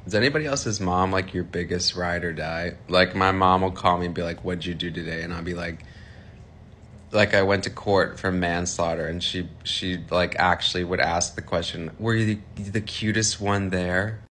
Is anybody else's mom like your biggest ride or die? Like my mom will call me and be like, "What'd you do today?" And I'll be like I went to court for manslaughter, and she like actually would ask the question, "Were you the cutest one there?"